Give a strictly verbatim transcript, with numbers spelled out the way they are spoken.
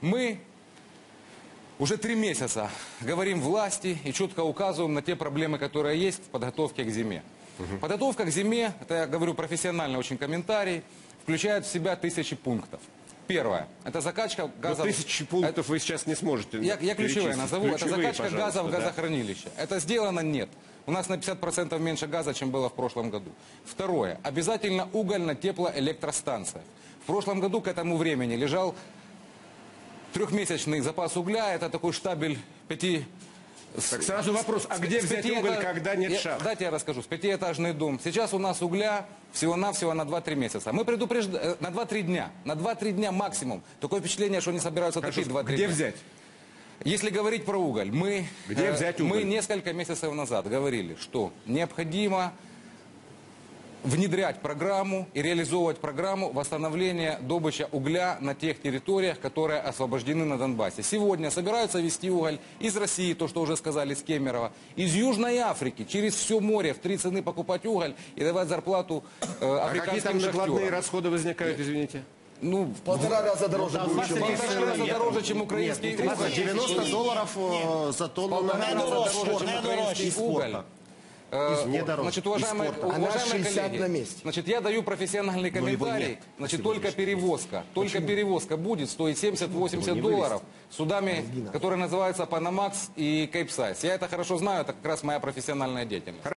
Мы уже три месяца говорим власти и четко указываем на те проблемы, которые есть в подготовке к зиме. Угу. Подготовка к зиме, это я говорю профессионально очень комментарий, включает в себя тысячи пунктов. Первое, это закачка газа... Но тысячи пунктов это... вы сейчас не сможете. Я, я ключевые назову, ключевые, это закачка газа в газохранилище. Да? Это сделано? Нет. У нас на пятьдесят процентов меньше газа, чем было в прошлом году. Второе, обязательно угольно-теплоэлектростанция. В прошлом году к этому времени лежал трехмесячный запас угля, это такой штабель пяти... Так сразу вопрос, а где взять уголь, когда нет шахт? Дайте я расскажу. С пятиэтажный дом. Сейчас у нас угля всего-навсего на два-три месяца. Мы предупреждаем, на два-три дня. На два-три дня максимум. Такое впечатление, что они собираются топить два-три дня. Где взять? Если говорить про уголь, мы, где взять уголь? мы несколько месяцев назад говорили, что необходимо внедрять программу и реализовывать программу восстановления добычи угля на тех территориях, которые освобождены на Донбассе. Сегодня собираются везти уголь из России, то, что уже сказали с Кемерово, из Южной Африки, через все море в три цены покупать уголь и давать зарплату э, африканским шахтерам. А какие там накладные расходы возникают, извините? Ну, в полтора раза дороже ну, будет, чем полтора раза дороже, чем украинский уголь. девяносто долларов за тонну. Полтора раза дороже, чем украинский уголь. Значит, уважаемые, уважаемые коллеги, значит, я даю профессиональный комментарий, значит, только перевозка, только Почему? перевозка будет стоить семьдесят-восемьдесят долларов судами, которые называются Panamax и Capesize. Я это хорошо знаю, это как раз моя профессиональная деятельность.